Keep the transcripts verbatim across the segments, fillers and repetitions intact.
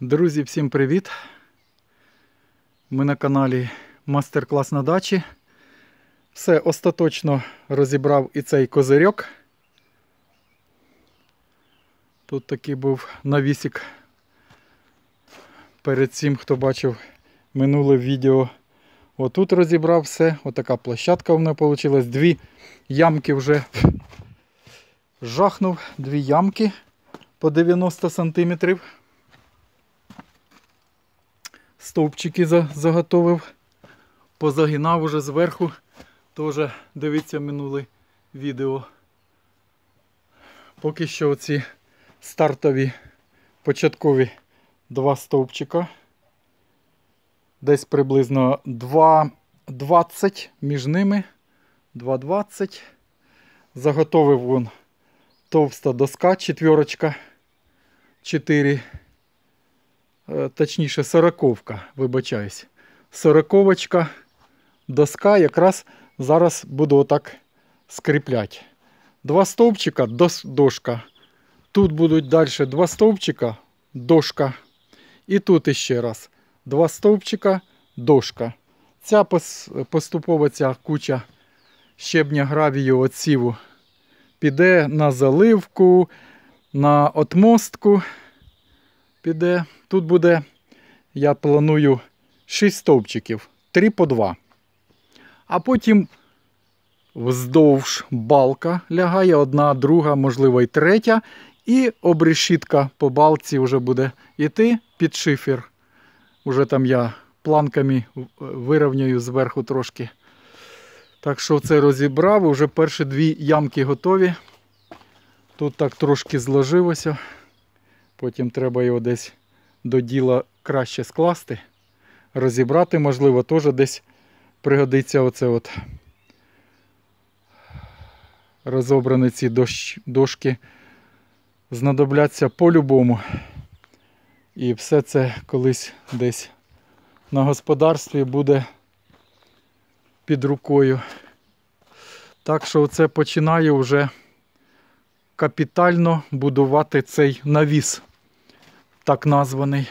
Друзі, всім привіт! Ми на каналі Мастер-клас на дачі. Все, остаточно розібрав і цей козирьок. Тут такий був навісик. Перед цим, хто бачив минуле відео, отут розібрав все. Отака площадка в мене вийшла. Дві ямки вже жахнув. Дві ямки по дев'яносто сантиметрів. Стовпчики заготовив, позагинав уже зверху, теж дивіться минуле відео. Поки що оці стартові початкові два стовпчика, десь приблизно два двадцять між ними, два двадцять. Заготовив вон товста доска, четверочка, чотири. Точніше, сороковка, вибачаюсь. Сороковочка, доска, якраз зараз буду отак скріпляти. Два стовпчика, дос, дошка. Тут будуть далі два стовпчика, дошка. І тут іще раз. Два стовпчика, дошка. Ця поступова ця куча щебня, гравію, отсіву піде на заливку, на отмостку піде. Тут буде, я планую, шість стовпчиків, три по два. А потім вздовж балка лягає, одна, друга, можливо і третя. І обрешітка по балці вже буде йти під шифер. Уже там я планками вирівняю зверху трошки. Так що це розібрав, вже перші дві ямки готові. Тут так трошки зложилося. Потім треба його десь до діла краще скласти, розібрати, можливо, теж десь пригодиться оце от розобрані ці дощ, дошки, знадобляться по-любому. І все це колись десь на господарстві буде під рукою. Так що оце починаю вже капітально будувати цей навіс. Так названий.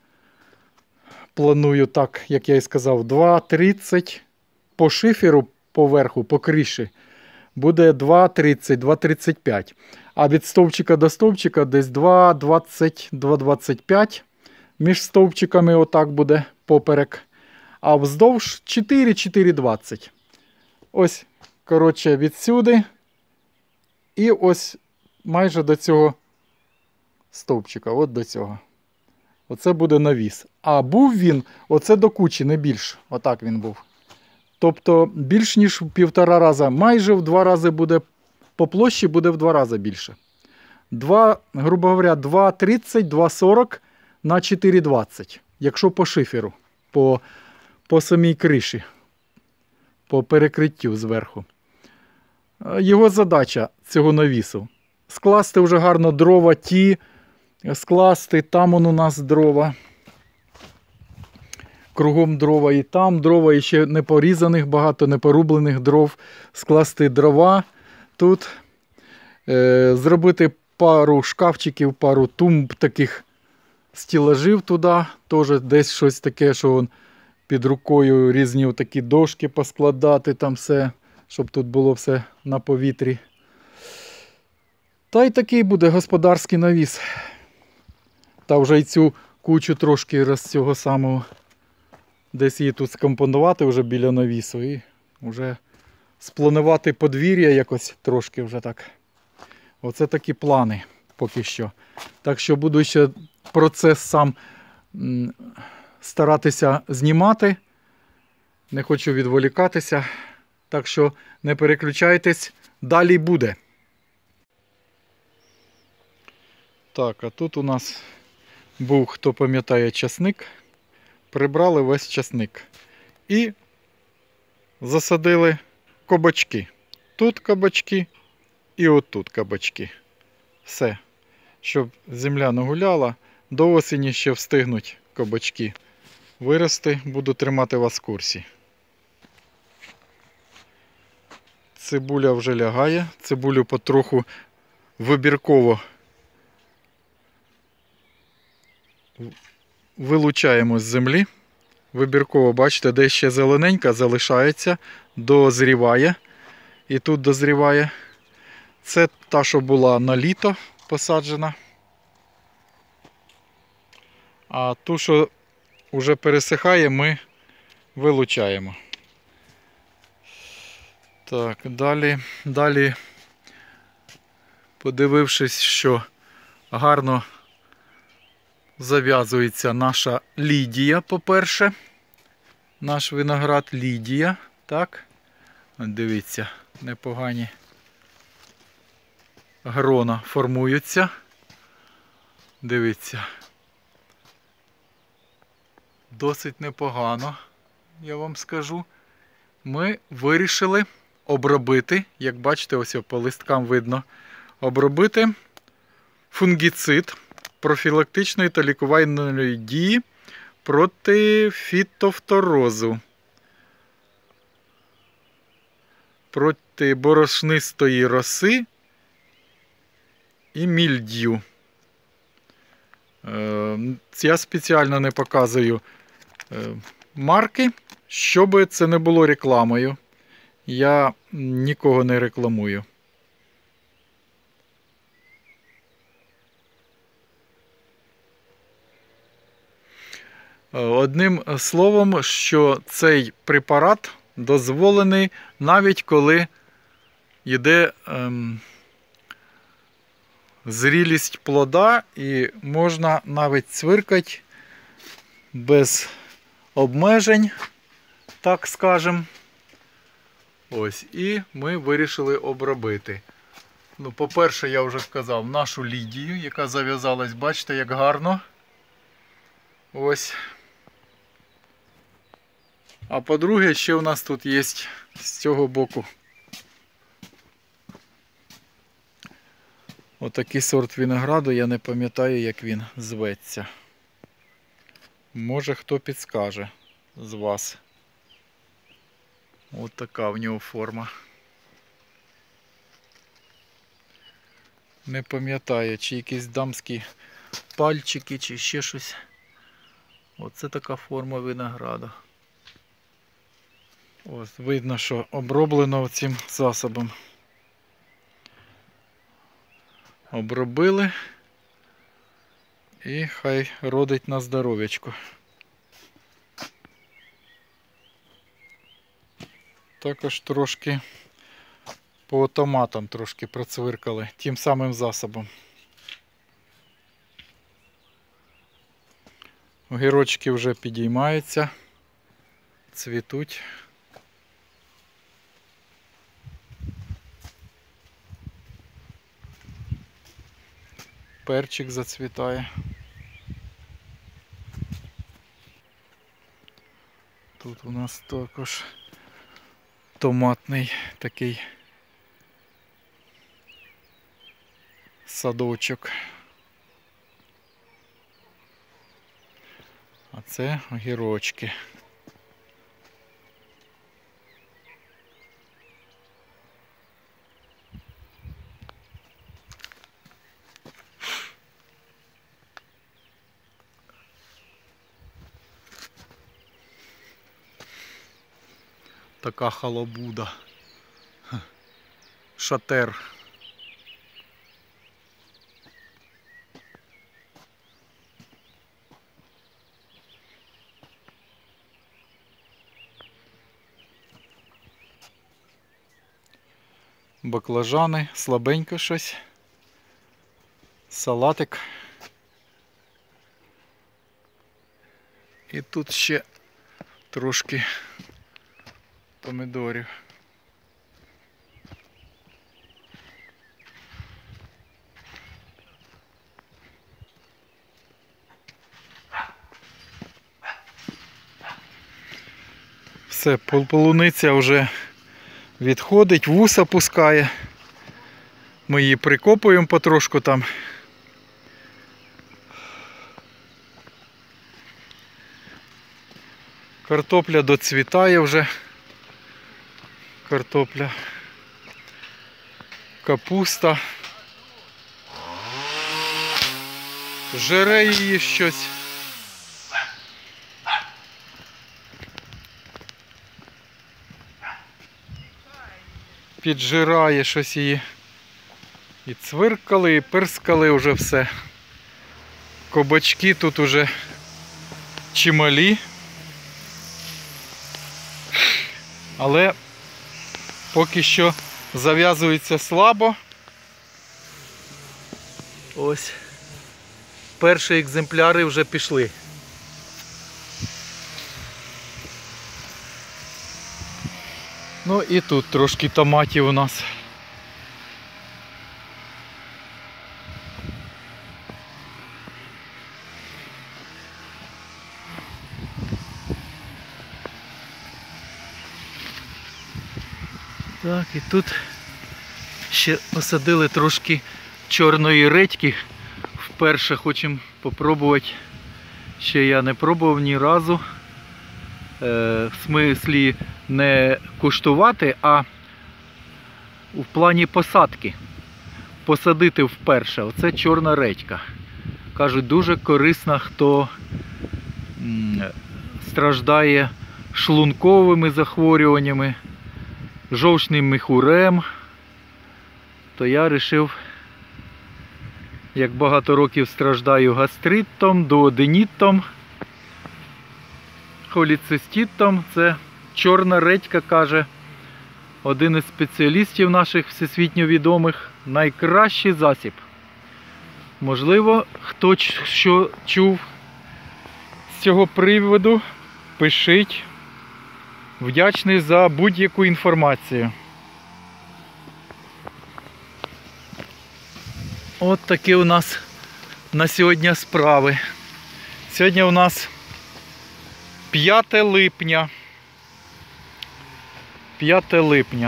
Планую так, як я і сказав, два тридцять по шиферу поверху, по криші. Буде два тридцять, два тридцять п'ять. А від стовпчика до стовпчика десь два двадцять, два двадцять п'ять. Між стовпчиками отак буде поперек. А вздовж чотири, чотири двадцять. Ось, коротше, відсюди. І ось майже до цього стовпчика, от до цього. Оце буде навіс. А був він, оце до кучі, не більш. Отак він був. Тобто більш ніж в півтора рази, майже в два рази буде, по площі буде в два рази більше. Два, грубо говоря, два тридцять, два сорок на чотири двадцять. Якщо по шиферу, по, по самій криші, по перекриттю зверху. Його задача цього навісу — скласти вже гарно дрова ті, скласти, там он у нас дрова, кругом дрова, і там дрова, і ще не порізаних багато, не порублених дров, скласти дрова тут, е, зробити пару шкафчиків, пару тумб таких стілажів туди, теж десь щось таке, що вон під рукою різні такі дошки поскладати, там все, щоб тут було все на повітрі. Та й такий буде господарський навіс. Та вже й цю кучу трошки з цього самого, десь її тут скомпонувати вже біля навісу і вже спланувати подвір'я якось трошки вже так. Оце такі плани поки що. Так що буду ще процес сам старатися знімати. Не хочу відволікатися. Так що не переключайтесь, далі буде. Так, а тут у нас був, хто пам'ятає, часник. Прибрали весь часник. І засадили кабачки. Тут кабачки і отут кабачки. Все. Щоб земля не гуляла, до осені ще встигнуть кабачки вирости. Буду тримати вас в курсі. Цибуля вже лягає. Цибулю потроху вибірково вилучаємо з землі. Вибірково, бачите, де ще зелененька залишається, дозріває. І тут дозріває. Це та, що була на літо посаджена. А ту, що вже пересихає, ми вилучаємо. Так, далі, далі, подивившись, що гарно зав'язується наша Лідія, по-перше. Наш виноград Лідія, так? От дивіться, непогані грона формуються. Дивіться. Досить непогано, я вам скажу. Ми вирішили обробити, як бачите, ось по листкам видно, обробити фунгіцид профілактичної та лікувальної дії проти фітофторозу, проти борошнистої роси і мільдю. Я спеціально не показую марки, щоб це не було рекламою. Я нікого не рекламую. Одним словом, що цей препарат дозволений навіть коли йде ем, зрілість плода і можна навіть цвиркати без обмежень, так скажемо. Ось, і ми вирішили обробити. Ну, по-перше, я вже сказав, нашу Лідію, яка зав'язалась, бачите, як гарно. Ось. А по-друге, ще у нас тут є з цього боку отакий сорт винограду, я не пам'ятаю, як він зветься. Може, хто підскаже з вас. Ось така в нього форма. Не пам'ятаю, чи якісь дамські пальчики, чи ще щось. Оце така форма винограду. Ось, видно, що оброблено цим засобом. Обробили. І хай родить на здоров'ячко. Також трошки по томатам трошки процвиркали тим самим засобом. Огірочки вже підіймаються, цвітуть. Перчик зацвітає. Тут у нас також томатний такий садочок. А це огірочки. Така халабуда. Шатер. Баклажани, слабенько щось. Салатик. І тут ще трошки помідорів. Все, полуниця вже відходить, вуса пускає. Ми її прикопуємо потрошку там. Картопля доцвітає вже. Картопля. Капуста. Жере її щось. піджирає щось її. І цвиркали, і пирскали вже все. Кабачки тут уже чималі. Але поки що зав'язується слабо. Ось. Перші екземпляри вже пішли. Ну і тут трошки томатів у нас. Так, і тут ще посадили трошки чорної редьки. Вперше хочемо попробувати. Ще я не пробував ні разу. Е, в смислі не куштувати, а в плані посадки. Посадити вперше. Оце чорна редька. Кажуть, дуже корисна, хто м, страждає шлунковими захворюваннями, жовчним міхурем. То я вирішив, як багато років страждаю гастритом, дуоденітом, холециститом, це чорна редька, каже один із спеціалістів наших всесвітньо відомих, найкращий засіб. Можливо, хто що чув з цього приводу, пишіть. Вдячний за будь-яку інформацію. От такі у нас на сьогодні справи. Сьогодні у нас п'яте липня. п'яте липня.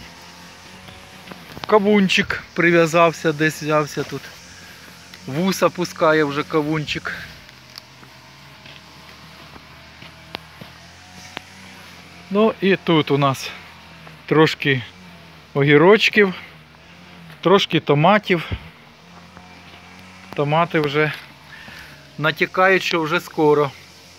Кавунчик прив'язався, десь взявся тут. Вуса пускає вже кавунчик. Ну і тут у нас трошки огірочків, трошки томатів. Томати вже натякають, що вже скоро.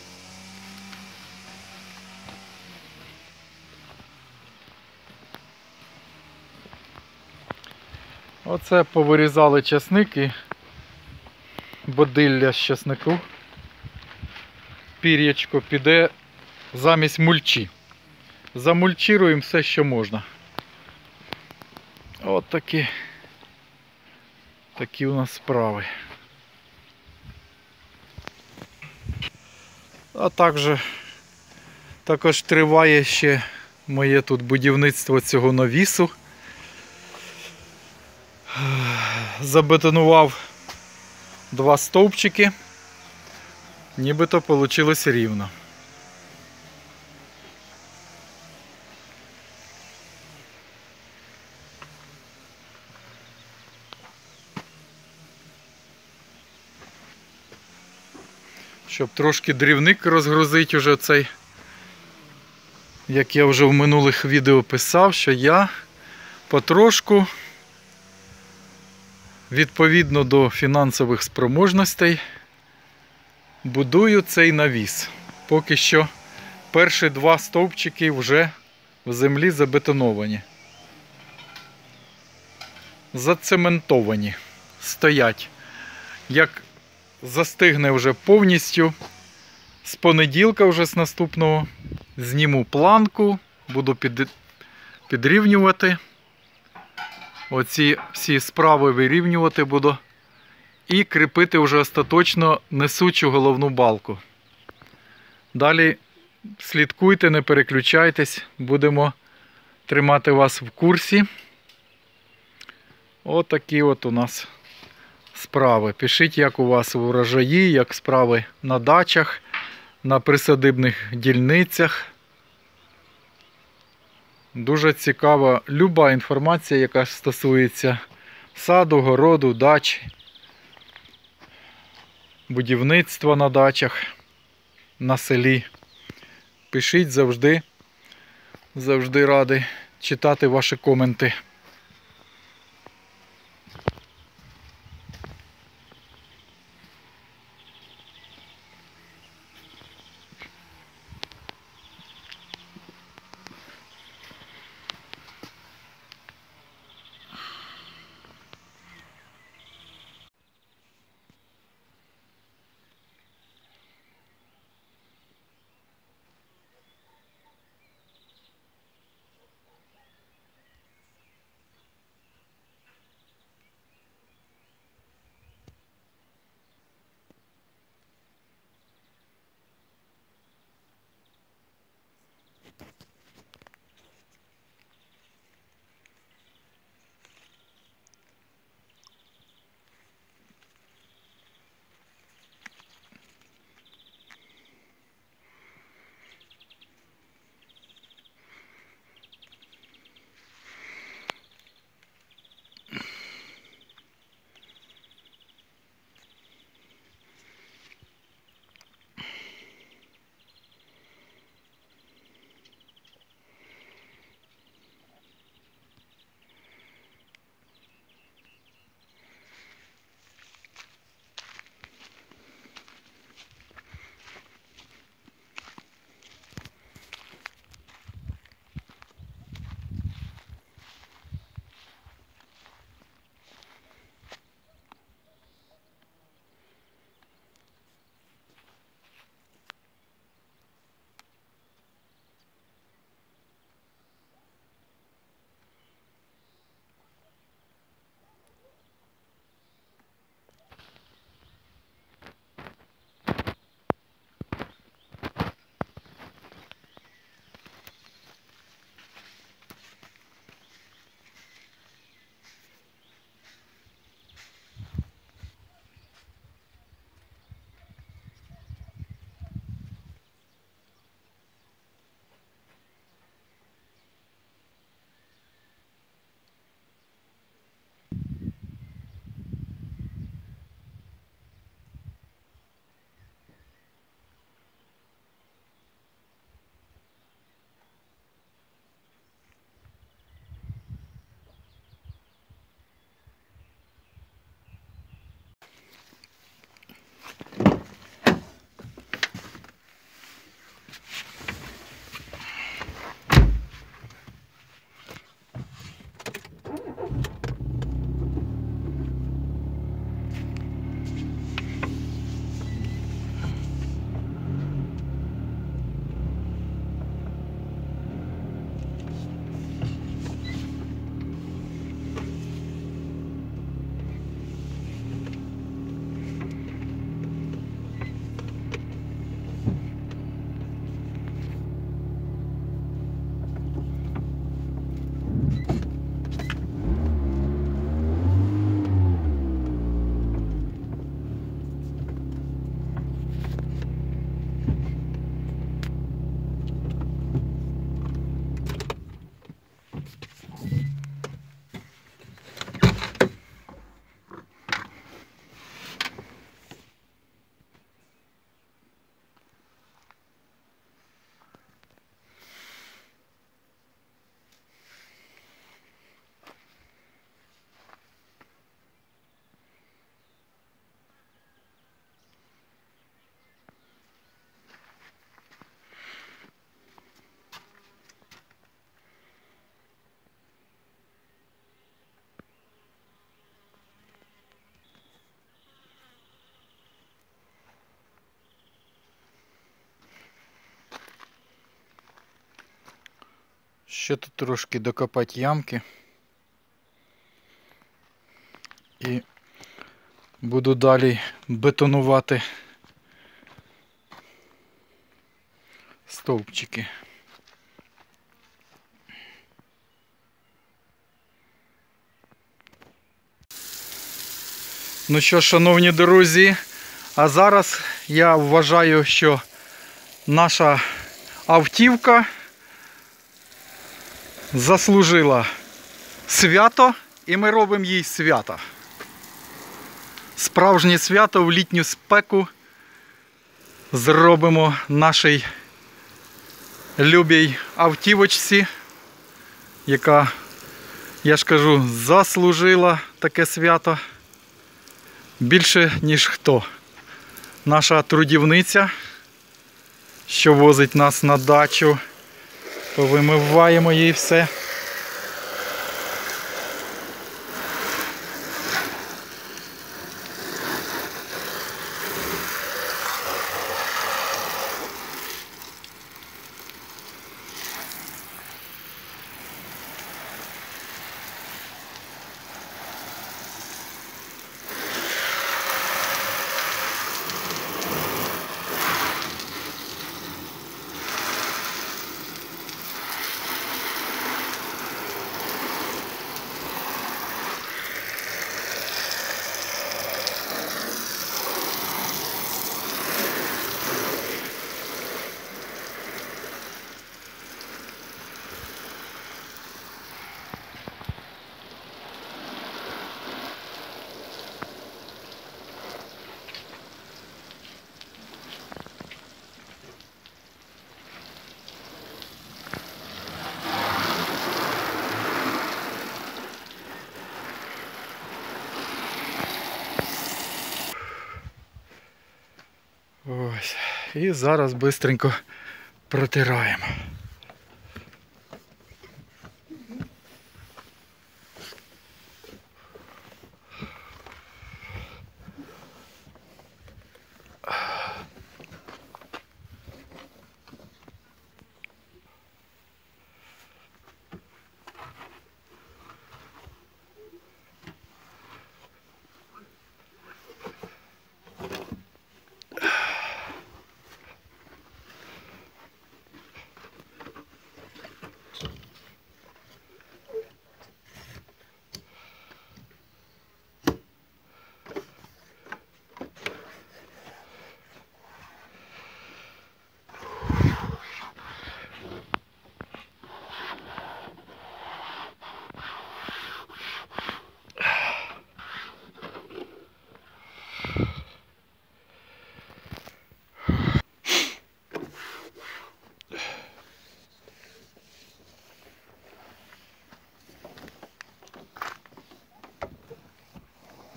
Оце повирізали часники, бодилля з часнику. Пір'ячко піде замість мульчі. Замульчируємо все, що можна. От такі, такі у нас справи. А також, також триває ще моє тут будівництво цього навісу. Забетонував два стовпчики, нібито вийшло рівно. Щоб трошки дрівник розгрузити уже цей, як я вже в минулих відео писав, що я потрошку, відповідно до фінансових спроможностей, будую цей навіс. Поки що перші два стовпчики вже в землі забетоновані. Зацементовані. Стоять. Як застигне вже повністю, з понеділка вже з наступного зніму планку, буду під... підрівнювати. Оці всі справи вирівнювати буду і кріпити вже остаточно несучу головну балку. Далі слідкуйте, не переключайтесь, будемо тримати вас в курсі. Отакі от у нас справи. Пишіть, як у вас урожаї, як справи на дачах, на присадибних дільницях. Дуже цікава люба інформація, яка стосується саду, городу, дач, будівництва на дачах, на селі. Пишіть, завжди, завжди радий читати ваші коменти. Ще тут трошки докопати ямки. І буду далі бетонувати стовпчики. Ну що, шановні друзі, а зараз я вважаю, що наша автівка заслужила свято, і ми робимо їй свято. Справжнє свято в літню спеку зробимо нашій любій автівочці, яка, я ж кажу, заслужила таке свято більше, ніж хто. Наша трудівниця, що возить нас на дачу, повимиваємо їй все. Ось. І зараз швидко протираємо.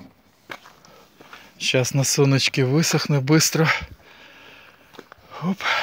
Сейчас на сонечке высохне быстро. Оп.